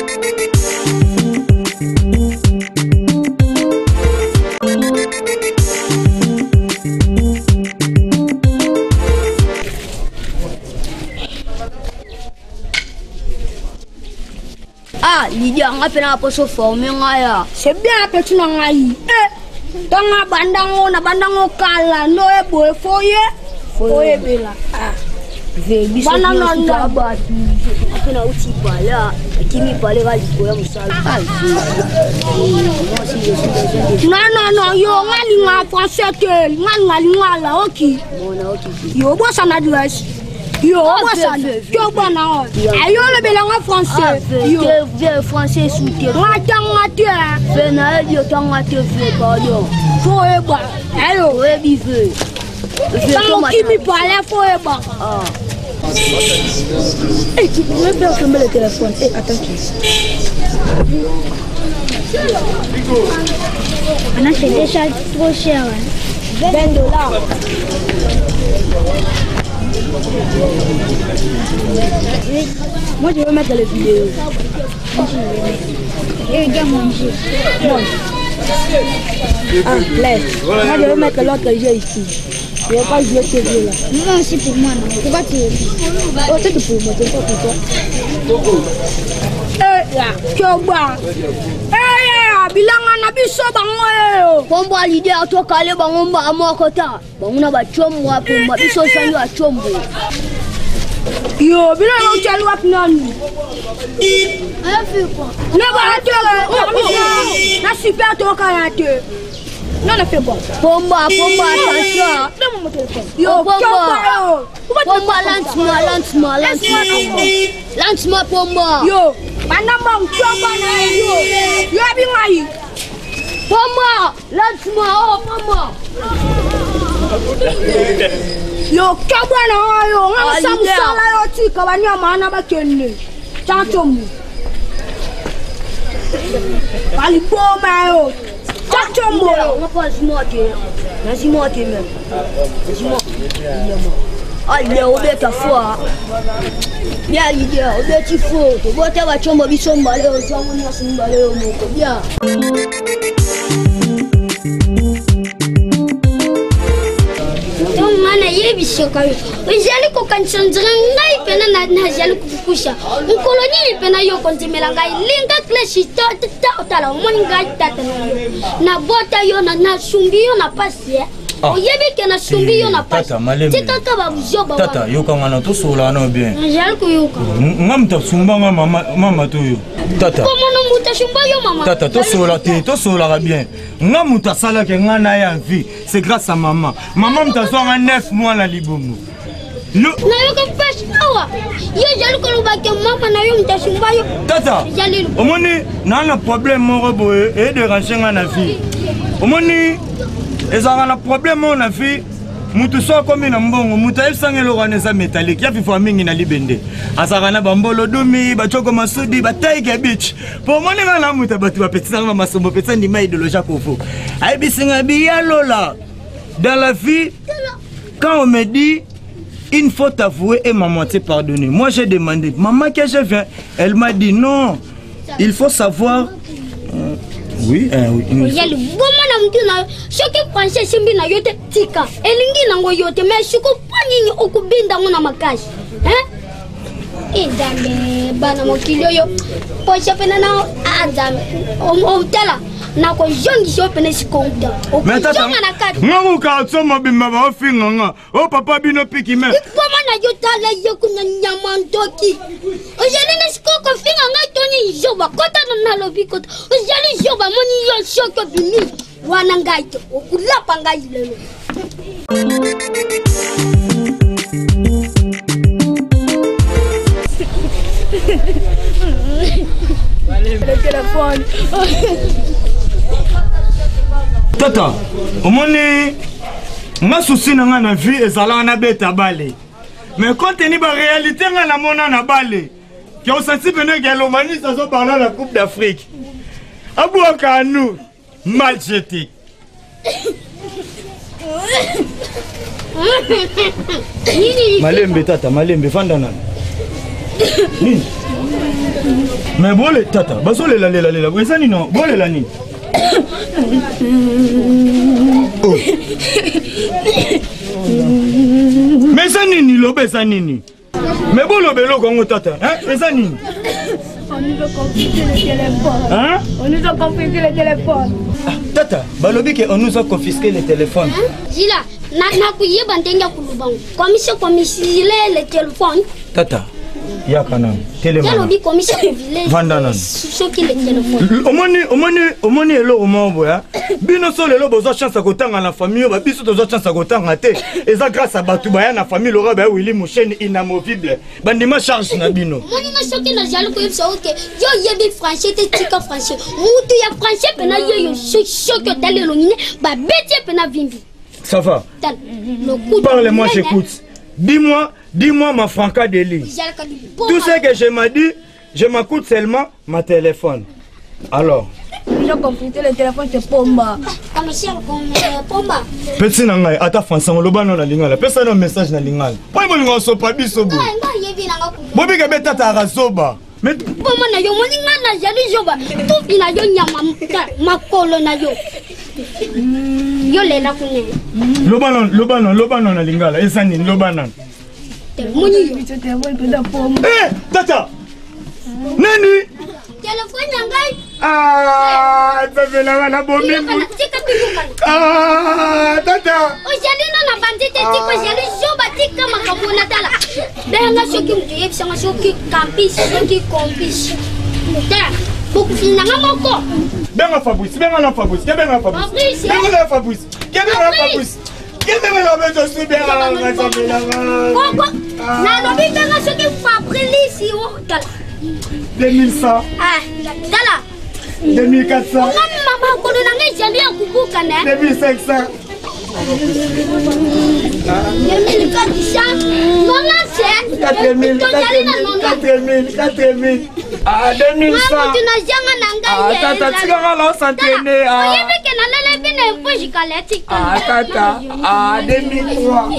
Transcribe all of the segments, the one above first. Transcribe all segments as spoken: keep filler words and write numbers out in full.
Ah, Lydia, on a fait la poche formée. C'est bien la petite nangaï. Eh, dans la bandango, na bandango kala, no e boe foye, foye bela. Ah, vebi so bien ça ba. Après na uti pala, qui mi pala ga likoya musala. Ah, non non non, yo ngali nga français te, ngali ngali ngala oki. Mona oki. Yo bo sana adresse. Yo, moi ça, yo bana. Ayo le belanga français. Yo, vieux français soutien. Ngata ngata. Fena yo tangate vieux pardon. Faut e ba. Ayo, we bi vieux. Tant qui mi parle faut e ba. Ah. Eh, tu peux bien fermer le téléphone. Eh, attends. Anna, c'est déjà trop cher. vingt dollars. Moi je veux mettre les vidéos. Et regarde manger. Mange. Ah, laisse. Moi je veux mettre l'autre jeu ici. Je ne veux pas jouer ce jeu là. Moi aussi pour moi. Non. Pourquoi tu veux? Oh, c'est tout pour moi, c'est pas pour toi. Eh, là, tu vois. Eh, bilanga na biso bango. Pombo Lydia to kale bango mba amokota. Bango na ba chombo apo mba biso sanyo a chombo. Yo, bila no chali wap nani. Ala fi quoi? Ne ba te. Na super to kayate. Non, ne fais pas. Pomba, pomba, attention. Donne-moi mon téléphone. Yo, pomba. Pomba, lentement, lentement, lentement. Lentement, pomba. Yo, manamba mchomba na yo. Yo abingai. Pomba, lentement, oh pomba. Yo, kabwa na yo. Ngam samsala yo tika banyama na bakenne. Chanchomu. Bali bomba yo. Chanchomu. On va pas se moquer. Vas-y moquer même. Vas-y moquer. Ah, il est au bec à foi. Bien, il est au bec il faut. Tu vois, tu vas chombo bisomba leo, tu vas mona simba leo moko. Bien. Mana yebi shokayo. Ujali ko kanchandra ngai pena na na jali kukusha. Ukoloni pena yo kontimela ngai linga kleshi ta ta ta moni ngai tata na bota yo na na shumbi yo na pasi. Oyebi ke na shumbi yo na pasi. Tika ka ba bujoba. Tata yo kanga na to sola no bien. Jali ko yo ko. Ngam ta sumba nga mama mama to yo. Tata. Comment no muta shumba yo mama? Tata to sola te to sola bien. Nga muta sala ke nga na ya vie, c'est grâce à maman. Maman muta so nga neuf mois la libomo. Le na yo ko pêche awa. Yo jali ko ba ke mama na yo muta shumba yo. Tata. Omoni na na problème mo boye et de ranger nga na vie. Omoni ezanga na problème mo na vie. Mutu so komi na mbongo mutu elsangelo kaneza métallique ya fifo mingi na libende azaka na bambolo dumi bachoko masudi bataike beach po moni na mutu batu ba petit na masombo petit ndima idéologie kofo ai bisinga biya lola dans la vie quand on me dit il faut t'avouer et maman te pardonner. Moi j'ai demandé maman que je viens, elle m'a dit non, il faut savoir. Oui, euh, oui. Yali boma na mtu na shoki kwanshe simbi na yote tika. Elingi na ngo yote me shuku panyini okubinda ngona makashi. Eh? Idame bana mokilio yo. Posha pena na adam. O tela na ko jongi sho pena sikonda. O jonga na kadi. Ngamu ka tsoma bimba ba ofinga nga. O papa bino piki me. Boma na yota la yokunya nyamandoki. O jali na sikoko finga nga toni joba kota na lobi kota. O jali joba moni yo shoko bini. Wana ngaito okulapa ngai lelo. Le téléphone. Tata, omoni nga souci na nga na vie ezala na beta bale. Mais quand teni ba réalité nga na mona na bale. Qui ont senti venir que l'Omani ça sont parlé la Coupe d'Afrique. Abou Akanou, mal jeté. Malembe tata, malembe fandana. Nini? Mais bon les tata, baso les la la la, ça ni non, bon les la ni. Oh. Mais ça ni ni lobe ça ni ni. Mais bon le bélo comme tata, hein? Mais ça ni. On nous a confisqué le téléphone. Hein? On nous a confisqué le téléphone. Ah, tata, balobi que on nous a confisqué le téléphone. Zila, na na kuye bandenga kulubang. Commission commission le téléphone. Tata. Yakana, téléphone. Jalobi commission village. Vandana. Soki le téléphone. Omoni omoni omoni elo omo ya. Bino so lelo bozo chance à kotanga na famille ba biso tozo chance à kotanga te. Eza grâce à batu ba ya na famille lora ba Willy Mouchen inamovible. Bandima charge na bino. Moni na soki na jalo ko yebso ke yo yebi français te tika français. Mutu ya français pena yo yo soki otale longine ba beti pena vimbi. Ça va. Le Parle-moi, j'écoute. Dis-moi, dis-moi ma franca de lit. Tout ce que je m'ai dit, je m'écoute seulement ma téléphone. Alors. Ils ont confisqué le téléphone, c'est Pomba. Pomba. Petit nangai, ata français, on loba non la lingala. Personne n'a un message na lingala. Pourquoi ils m'ont pas biso bo? Bobi ke beta ta rasoba. Mais Pomba na yo moni ngana jali joba. Tu ina yo nyama makolo na yo. Yo lela kune. Lobanon, lobanon, lobanon na lingala. Esa ni lobanon. Moni. Eh, tata. Nani? Téléphone nangai. Ah, ça fait la la bombe. Ah, tata. O jali na na bandite tiko jali joba tika makamuna tala. Benga shoki mtu yebisa shoki campus, shoki campus. Ta. Bokufina ngamoko. Benga Fabrice, benga na Fabrice, ke benga Fabrice. Benga na Fabrice. Ke benga Fabrice. Ke benga na Fabrice, je suis bien à la maison. Quoi? Na no bi benga shoki Fabrice yo tala. deux mille cent. Ah, tala. deux mille quatre cents. Maman ko na ngai jali ya kubuka na. deux mille cinq cents. deux mille quatre cents. Non là c'est. quatre mille, quatre mille, quatre mille. Ah, deux mille cent. Maman tu na janga na ngai. Ah, tata, tu vas là s'entraîner. Ah. Oye be ke na lele bi na mpo jikale tika. Ah, tata. Ah, deux mille trois.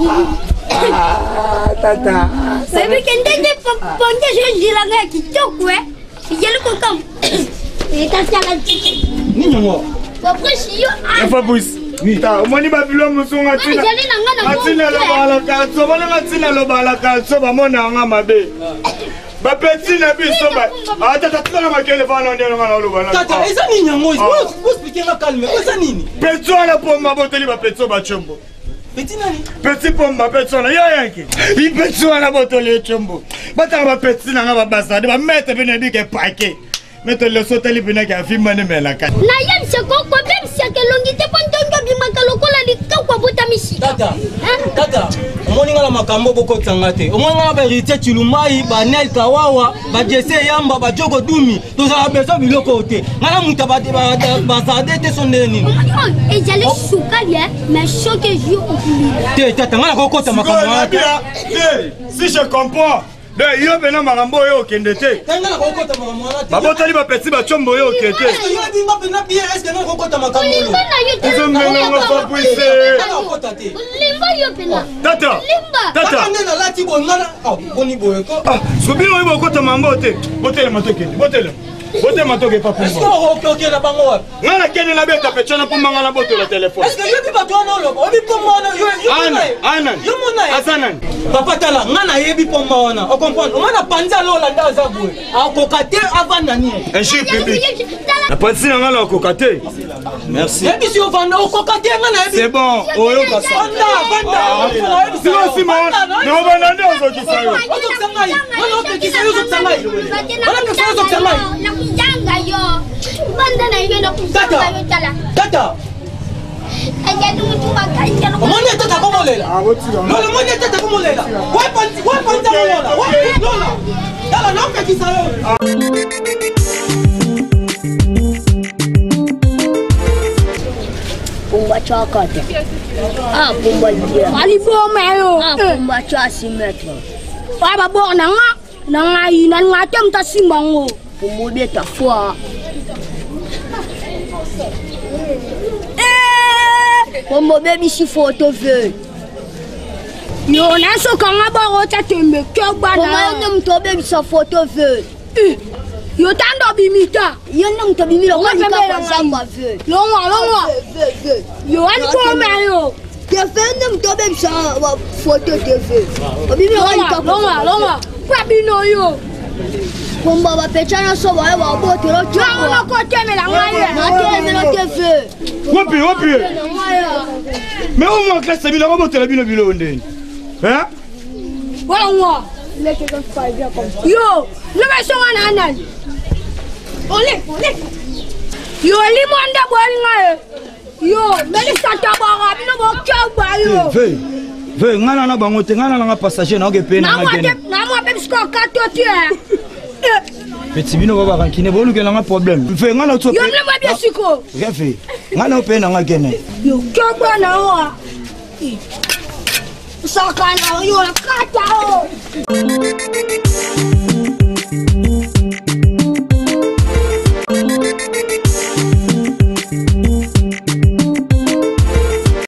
Ah, tata. C'est be ke ndenge ponge je jilanga kitoko eh. Yele ko kam. Et ta sala tiki. Ni nyongo. Fabrice yo. Ah, Fabrice. Ni ta, omoni babilo musunga tina. Jali na ngana mo. Atina lo bala ka, so bana atina lo bala ka, so ba mona nga mabe. Ba petit na biso ba. Ah, tata tsana makele bana ndelo ngana lo bana. Tata, eza nini yango? Vous expliquer la calme. Eza nini? Petit ala pomba boteli ba petit ba chombo. Petit nani? Petit pomba petit na yo yanki. I petit ala boteli chombo. Bata ba petit na nga ba basade ba mette bene bi ke paquet. Mette le soteli bene ka fi mane mela ka. Na yem se ko ko bem se ke longite pontongo bi makalo kola li ka ko buta misi. Tata. Tata, omoni ngala makambo boko tsangate. Omoni ngala ba rite chilumai, ba nel kawawa, ba jese yamba, ba jogo dumi. To za beso biloko ote. Ngala muta ba ba sade te sonde nini. Et j'allais souka bien, mais choqué jour au public. Te tata ngala ko kota makambo ate. Si je comprends. De yo bena marambo yo kendete. Ngala ko kota makambo ate. Ba boteli ba petit ba chombo yo kete. Est-ce que yo bimba pena bien est-ce que ngala ko kota makambo lo? Limba na yo te. Ils ont mené on va pousser. Ngala ko kota te. Limba yo pena. Tata. Limba. Tata. Tata ngala lati bo ngala. Ah, boni boye ko. Ah, sobino yo kota mambo te. Botele matoke. Botele. Botele matoke pa Est-ce que pombo. o ok na bango wa? Ngala kene na beta pechana pomba ngala botele téléphone. Est-ce que yo bimba to na lo? Obi pomba na yo yo. Ana, ana. Yo mona. Asanan. Papa tala ngana yebi pomba wana. O comprendre? O mana panza lo la ndaza boye. Akoka te avant nani. Un chien public. La patine ngala kokate. Merci. Yebi si o vanda o koka te ngana yebi. C'est bon. Oyo kasa. Vanda, vanda. Si on si man. No bana ndo zo kisayo. Ozo tsangai. Wana pe kisayo zo tsangai. Wana pe kisayo zo tsangai. Na kujanga yo. Banda na yo na kujanga yo tala. Tata. Ajadu mtu makanja na. Omoni tata komo lela. Ah, wotira. Lola omoni tata komo lela. Wa panzi, wa panza lola. Wa lola. Tala na pe kisayo. Pumba chakate. Ah, pumba dia. Ali fo mayo. Ah, pumba chasi metro. Baba bo na nga. Na nga ina nga tem ta simango. Pumba beta fwa. Eh! Pumba baby si photo ve. Yo na so ka nga ba ro ta tembe kyo ba Pumba na. yo mto baby sa photo ve. Yo tando bimita. Yo nang tabimila wani ka kwa samba fe. Longa longa. Yo an ko me yo. Te fende mtobe msa wa photo te fe. Babimila wani ka longa longa. Kwa bino yo. Komba ba pechana so wa wa bote ro chwa. Na ko temela ngaya. Na temela te fe. Wapi wapi. Mais au moins classe bila ko bote la bilo bilo ndeni. Hein? Wala ngwa. Leke kan fa bien comme ça. Yo, le meso ngana nan. Olé, olé. Yo, limonde bolinga. Yo, meli sata banga bino bo kya yo. Ve. Ve ngana na bango te ngana na passager na ke pe na ngene. Na mo pe sko kato tie. Petit bino baba kankine bolu ke na problème. Ve ngana to pe. Yo le mo bien siko. Refe. Ngana pe na ngene. Yo, kya ba na wa. Sakana yo kata o.